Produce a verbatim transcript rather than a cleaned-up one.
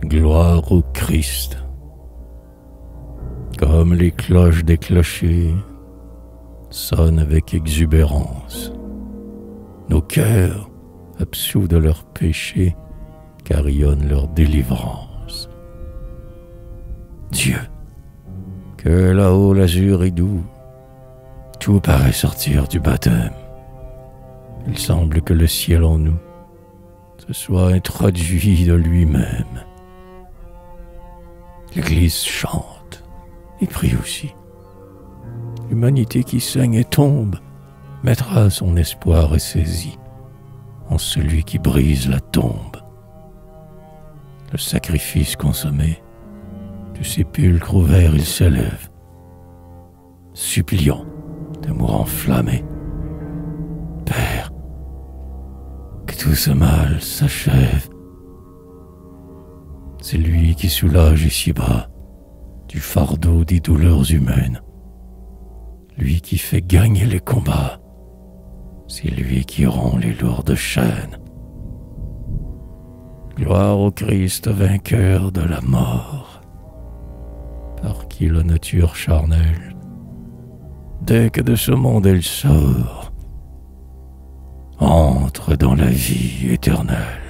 Gloire au Christ. Comme les cloches des clochers sonnent avec exubérance, nos cœurs, absous de leurs péchés, carillonnent leur délivrance. Dieu, que là-haut l'azur est doux, tout paraît sortir du baptême. Il semble que le ciel en nous se soit introduit de lui-même. L'Église chante et prie aussi. L'humanité qui saigne et tombe mettra son espoir ressaisi en celui qui brise la tombe. Le sacrifice consommé, du sépulcre ouvert il s'élève, suppliant d'amour enflammé. Père, que tout ce mal s'achève. C'est lui qui soulage ici-bas du fardeau des douleurs humaines. Lui qui fait gagner les combats. C'est lui qui rompt les lourdes chaînes. Gloire au Christ vainqueur de la mort, par qui la nature charnelle, dès que de ce monde elle sort, entre dans la vie éternelle.